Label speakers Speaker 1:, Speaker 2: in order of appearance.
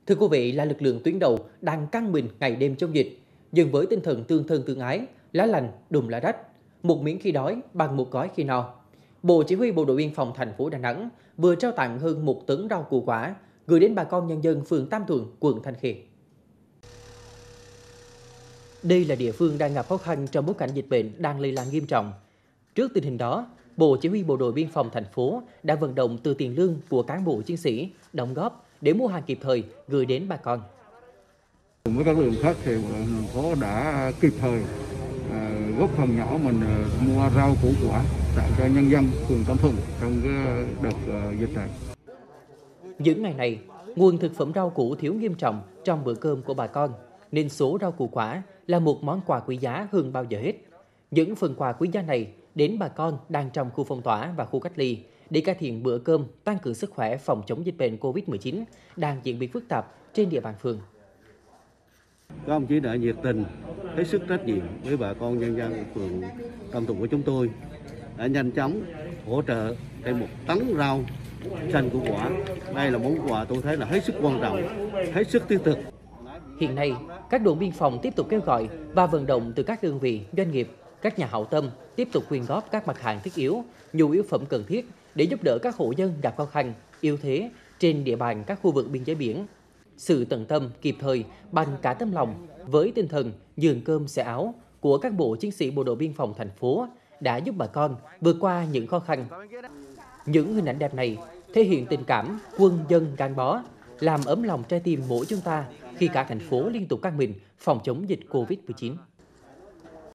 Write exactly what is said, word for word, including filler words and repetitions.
Speaker 1: Thưa quý vị, là lực lượng tuyến đầu đang căng mình ngày đêm chống dịch, nhưng với tinh thần tương thân tương ái, lá lành đùm lá rách, một miếng khi đói bằng một gói khi no. Bộ Chỉ huy Bộ đội Biên phòng thành phố Đà Nẵng vừa trao tặng hơn một tấn rau củ quả gửi đến bà con nhân dân phường Tam Thuận, quận Thanh Khê. Đây là địa phương đang gặp khó khăn trong bối cảnh dịch bệnh đang lây lan nghiêm trọng. Trước tình hình đó, Bộ Chỉ huy Bộ đội Biên phòng thành phố đã vận động từ tiền lương của cán bộ chiến sĩ đóng góp để mua hàng kịp thời gửi đến bà con.
Speaker 2: Cùng với các lực lượng khác thì thành phố đã kịp thời à, góp phần nhỏ mình à, mua rau củ quả tặng cho nhân dân phường Tam Thuận trong cái đợt à, dịch này.
Speaker 1: Những ngày này, nguồn thực phẩm rau củ thiếu nghiêm trọng trong bữa cơm của bà con, nên số rau củ quả là một món quà quý giá hơn bao giờ hết. Những phần quà quý giá này đến bà con đang trong khu phong tỏa và khu cách ly để cải thiện bữa cơm, tăng cường sức khỏe phòng chống dịch bệnh Covid mười chín đang diễn biến phức tạp trên địa bàn phường.
Speaker 3: Các ông chí đã nhiệt tình, hết sức trách nhiệm với bà con nhân dân phường Tam Thuận của chúng tôi, đã nhanh chóng hỗ trợ thêm một tấn rau xanh củ quả. Đây là món quà tôi thấy là hết sức quan trọng, hết sức thiết thực.
Speaker 1: Hiện nay, các đồn biên phòng tiếp tục kêu gọi và vận động từ các đơn vị, doanh nghiệp, các nhà hảo tâm tiếp tục quyên góp các mặt hàng thiết yếu, nhu yếu phẩm cần thiết để giúp đỡ các hộ dân gặp khó khăn, yếu thế trên địa bàn các khu vực biên giới biển. Sự tận tâm, kịp thời, bằng cả tấm lòng với tinh thần nhường cơm xẻ áo của các bộ chiến sĩ bộ đội biên phòng thành phố đã giúp bà con vượt qua những khó khăn. Những hình ảnh đẹp này thể hiện tình cảm quân dân gắn bó, làm ấm lòng trái tim mỗi chúng ta khi cả thành phố liên tục căng mình phòng chống dịch Covid mười chín.